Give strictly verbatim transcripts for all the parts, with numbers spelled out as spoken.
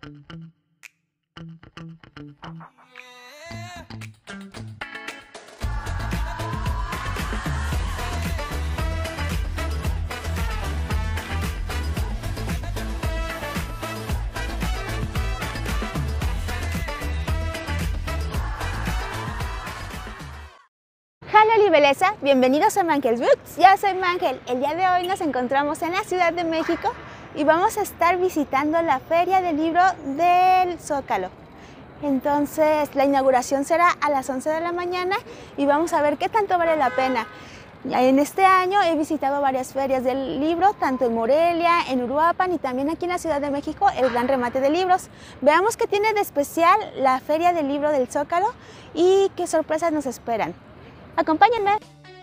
Hola Libeleza, bienvenidos a Mankel's Books. Yo soy Mankel. El día de hoy nos encontramos en la Ciudad de México y vamos a estar visitando la Feria del Libro del Zócalo. Entonces la inauguración será a las once de la mañana y vamos a ver qué tanto vale la pena. En este año he visitado varias ferias del libro, tanto en Morelia, en Uruapan y también aquí en la Ciudad de México, el Gran Remate de Libros. Veamos qué tiene de especial la Feria del Libro del Zócalo y qué sorpresas nos esperan. Acompáñenme.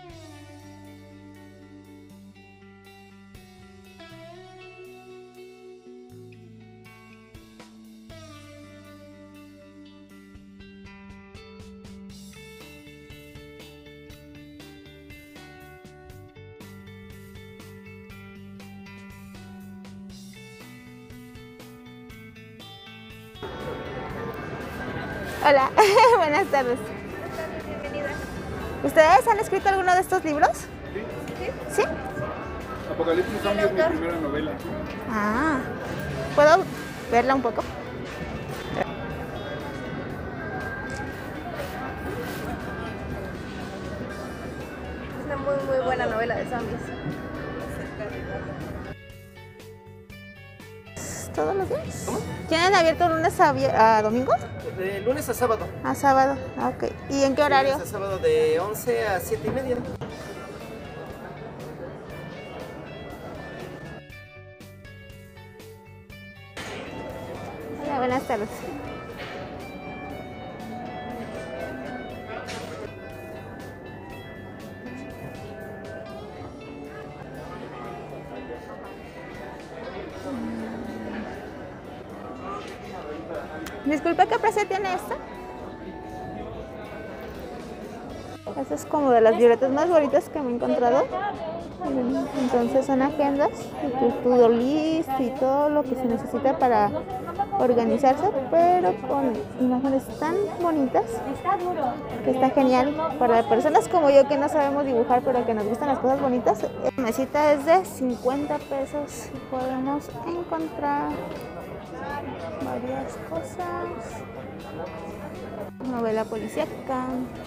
Hola, buenas tardes. Bienvenida. ¿Ustedes han escrito alguno de estos libros? ¿Sí? ¿Sí? Apocalipsis Zombie es mi primera novela. Ah, ¿puedo verla un poco? Es una muy muy buena novela de zombies. ¿Todos los días? ¿Cómo? ¿Tienen abierto lunes a, vier- a domingo? De lunes a sábado. A sábado, ok. ¿Y en qué horario? Lunes a sábado de once a siete y media. Hola, buenas tardes. Disculpe, ¿qué precio tiene esta? Esta es como de las libretas más bonitas que me he encontrado. Entonces son agendas, y tu to-do list y todo lo que se necesita para organizarse, pero con imágenes tan bonitas que está genial para personas como yo que no sabemos dibujar pero que nos gustan las cosas bonitas. La mesita es de cincuenta pesos y podemos encontrar varias cosas. Novela policíaca.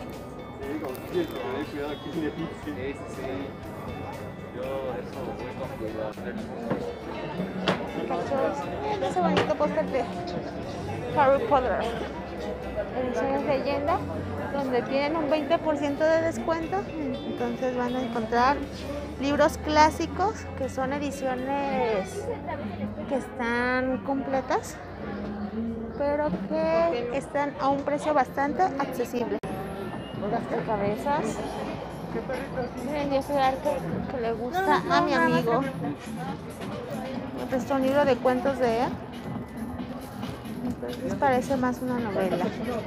Cachos. Ese bonito póster de Harry Potter. Ediciones leyenda, donde tienen un veinte por ciento de descuento. Entonces van a encontrar libros clásicos que son ediciones que están completas, pero que están a un precio bastante accesible. Cabezas. Miren, yo soy arte que le gusta a mi amigo. Me prestó un libro de cuentos de él. Entonces parece más una novela.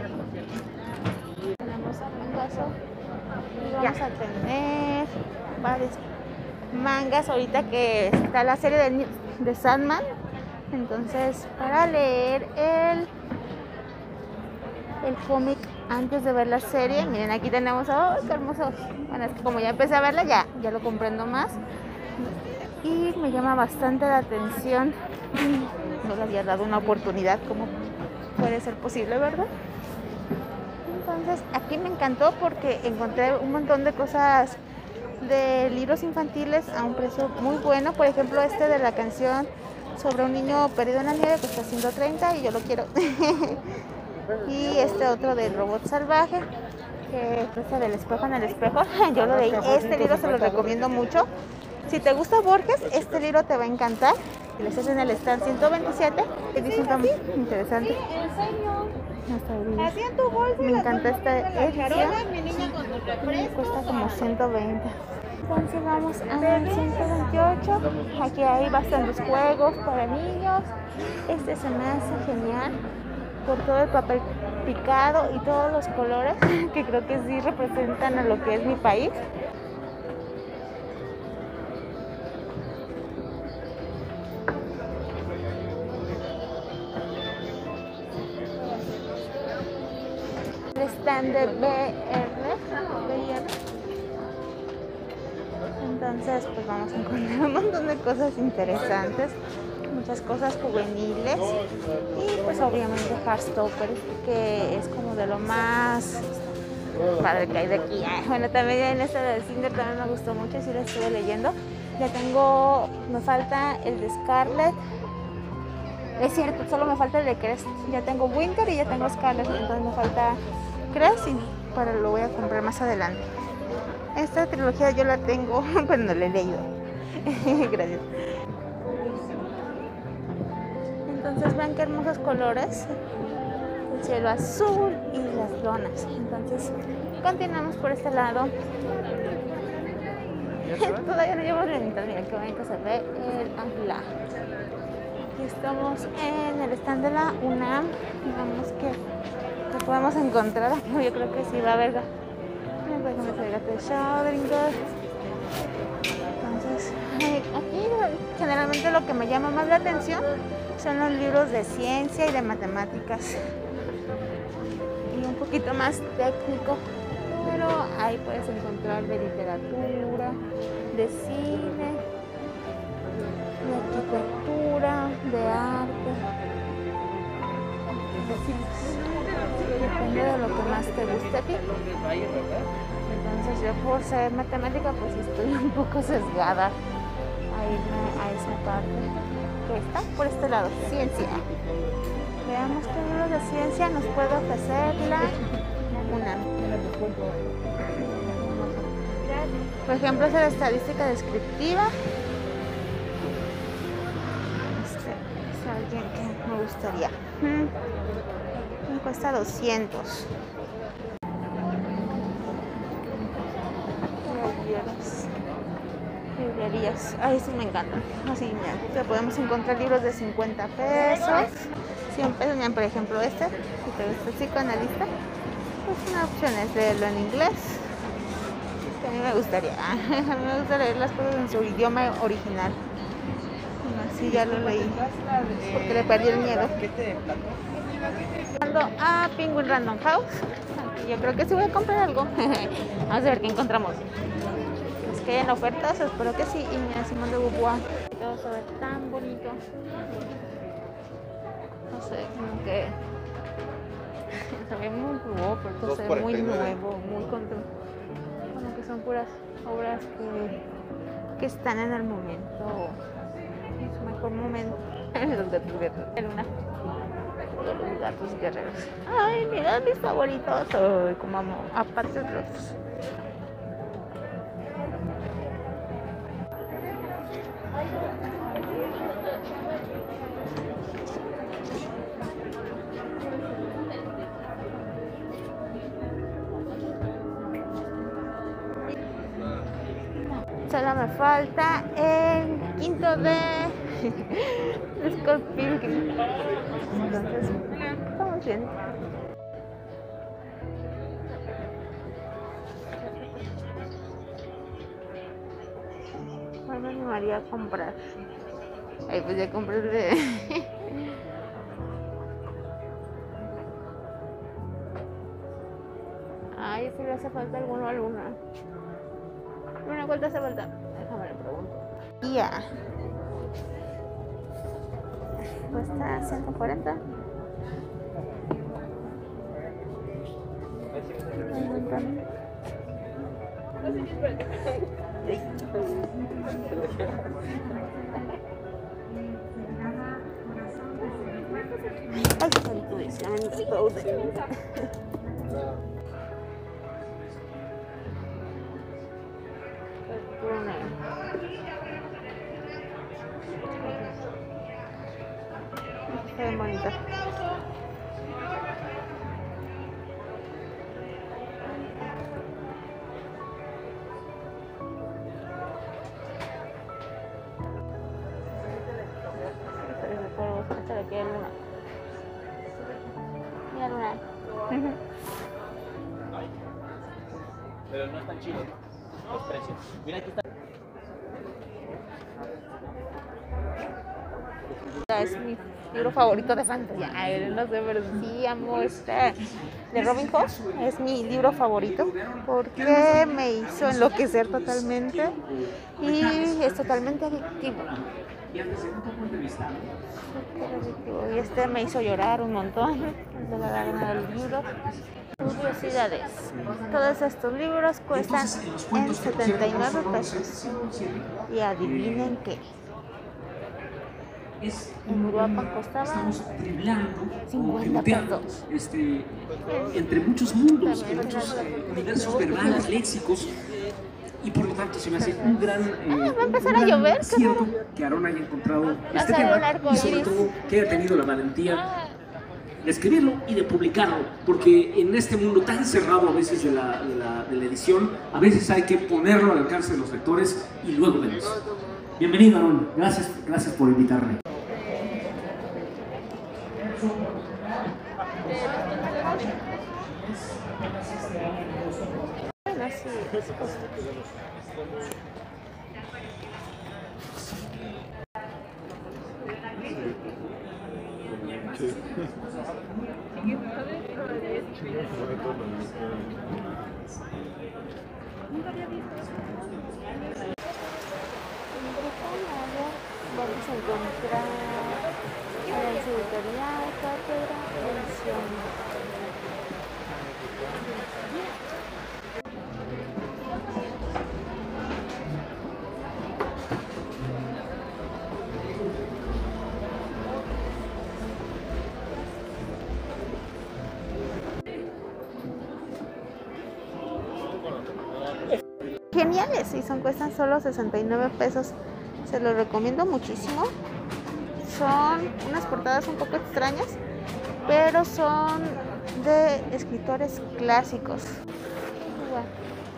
Tenemos un vaso y vamos a tener varios mangas ahorita que está la serie de, de Sandman. Entonces, para leer el el cómic antes de ver la serie, miren, aquí tenemos, ¡oh, qué hermoso! Bueno, es que como ya empecé a verla, ya, ya lo comprendo más y me llama bastante la atención. No le había dado una oportunidad, como puede ser posible, ¿verdad? Entonces, aquí me encantó porque encontré un montón de cosas de libros infantiles a un precio muy bueno. Por ejemplo, este de la canción sobre un niño perdido en la nieve cuesta ciento treinta y yo lo quiero. Y este otro del robot salvaje, que cuesta del espejo en el espejo. Yo lo leí. Este libro se lo recomiendo mucho. Si te gusta Borges, este libro te va a encantar. Y les hacen el stand ciento veintisiete. Y dice un tan interesante. ¿En serio? Hasta Así en tu bolsa. me encanta esta edición. Mi niña con tu refresco. Cuesta como ciento veinte. Entonces vamos a ciento veintiocho. Aquí hay bastantes juegos para niños. Este se me hace genial por todo el papel picado y todos los colores que creo que sí representan a lo que es mi país. stand de B R, B I R. Entonces pues vamos a encontrar un montón de cosas interesantes, muchas cosas juveniles y pues obviamente Heartstopper, que es como de lo más padre que hay de aquí. Bueno, también en esta de Cinder también me gustó mucho, sí la estuve leyendo. Ya tengo, me falta el de Scarlet. Es cierto, solo me falta el de Crest. Ya tengo Winter y ya tengo Scarlet, entonces me falta Crest y para lo voy a comprar más adelante. Esta trilogía yo la tengo, pero no la he leído. Gracias. Entonces vean qué hermosos colores. El cielo azul y las lonas. Entonces continuamos por este lado. Todavía no llevamos la mitad. Miren qué bonito se ve el águila. Aquí estamos en el stand de la UNAM. Vamos que, que podemos encontrar. Yo creo que sí va a haber. Miren, por ejemplo, el gato de Schrödinger. Entonces, aquí generalmente lo que me llama más la atención son los libros de ciencia y de matemáticas. Y un poquito más técnico. Pero ahí puedes encontrar de literatura, de cine, de arquitectura, de arte. Depende de lo que más te guste a ti. Entonces yo por ser matemática pues estoy un poco sesgada a irme a esa parte que está por este lado, ciencia. Veamos qué libros de ciencia nos puede ofrecer la UNAM. Por ejemplo, es la estadística descriptiva. Este es alguien que me gustaría. Me cuesta doscientos. Librerías. Librerías. Ay, estos me encantan. Así, mira, podemos encontrar libros de cincuenta pesos, cien pesos. Miren, por ejemplo, este, si te gusta el psicoanalista, pues una opción es leerlo en inglés. A mí me gustaría, a mí me gusta leer las cosas en su idioma original. Así ya lo leí, porque le perdí el miedo. Cuando a Penguin Random House, yo creo que sí voy a comprar algo. Vamos a ver qué encontramos. Es que hay en ofertas, espero que sí. Y mira, Simón de Beauvoir. Todo se ve tan bonito. No sé, como que se ve muy nuevo, pero se ve muy nuevo, muy contento. Como que son puras obras que, que están en el momento, en su mejor momento. Los gatos guerreros, en una los gatos guerreros. Ay, mira mis favoritos. Ay, como amo, aparte de los. Solo me falta el quinto de Scott Pilgrim. Entonces, estamos bien. ¿Cuál me animaría a comprar? Ay, pues ya compré el de. Ay, si le hace falta alguno a Luna. Luna, ¿cuál te hace falta? Déjame le pregunto. Ya. Cuesta ciento cuarenta. Ay, santo, dice, me gustó. Se ve bonita. Esta le queda Luna. Mira Luna. Pero no están chidos los precios. Mira, aquí está. Es mi libro favorito de fantasía. Ay, no sé, pero sí amo este de Robin Hood. Es mi libro favorito porque me hizo enloquecer totalmente y es totalmente adictivo. Y este me hizo llorar un montón de la gana del libro. Curiosidades. Todos estos libros cuestan en setenta y nueve pesos. Y adivinen qué. En Uruapan costaba cincuenta pesos. Este, entre muchos mundos, en muchos eh, universos verbales, léxicos. Y por lo tanto se me hace un gran eh, ah, va a empezar a llover, cierto que Aaron haya encontrado este tema y sobre todo que haya tenido la valentía de escribirlo y de publicarlo, porque en este mundo tan cerrado a veces de la, de la, de la edición, a veces hay que ponerlo al alcance de los lectores y luego vemos. Bienvenido, Aaron, gracias, gracias por invitarme. Bueno, sí, es vamos a encontrar Alianza Editorial, Cátedra, Edición. Geniales, y son cuestan solo sesenta y nueve pesos. Se los recomiendo muchísimo. Son unas portadas un poco extrañas, pero son de escritores clásicos. Bueno,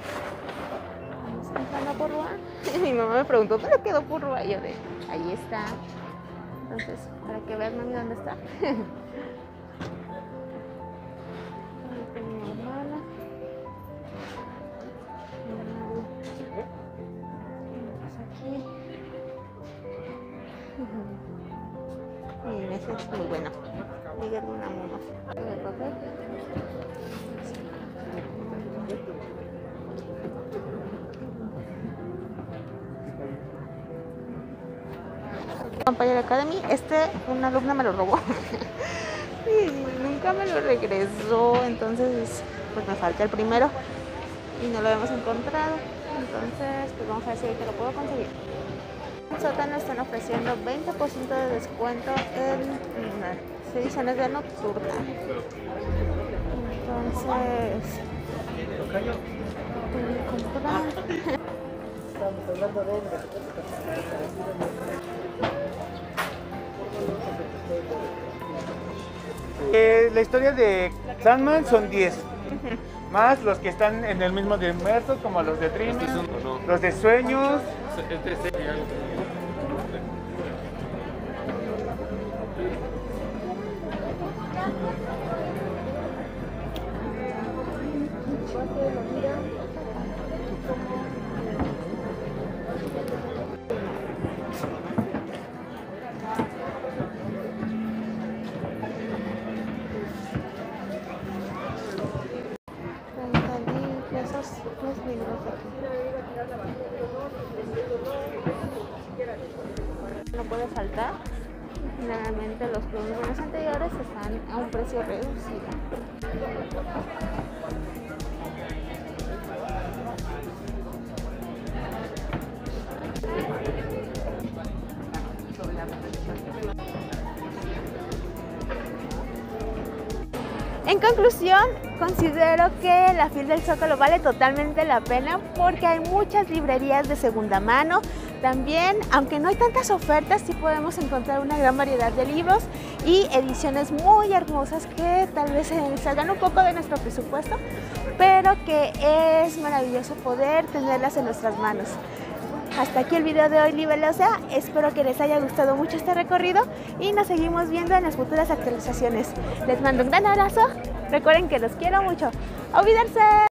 vamos entrando por Purrua. Mi mamá me preguntó, ¿dónde quedó Purrua? Y yo de, ahí está. Entonces, para que veas, mami, ¿dónde está? Miren, ese es muy bueno. Miguel Unamuno. Vampire Academy, este una alumna me lo robó y nunca me lo regresó, entonces pues me falta el primero y no lo hemos encontrado, entonces pues vamos a ver si ahorita lo puedo conseguir. En Sótano están ofreciendo veinte por ciento de descuento en las ediciones de Nocturna. Entonces, comprar. Estamos hablando de eh, la historia de Sandman son diez. Más los que están en el mismo universo, como los de Dream, los de Sueños. No puede faltar. Generalmente los productos anteriores están a un precio reducido. En conclusión, considero que la Fil del Zócalo vale totalmente la pena porque hay muchas librerías de segunda mano. También, aunque no hay tantas ofertas, sí podemos encontrar una gran variedad de libros y ediciones muy hermosas que tal vez salgan un poco de nuestro presupuesto, pero que es maravilloso poder tenerlas en nuestras manos. Hasta aquí el video de hoy, Libelosa. Espero que les haya gustado mucho este recorrido y nos seguimos viendo en las futuras actualizaciones. Les mando un gran abrazo. Recuerden que los quiero mucho. ¡Auf Wiedersehen!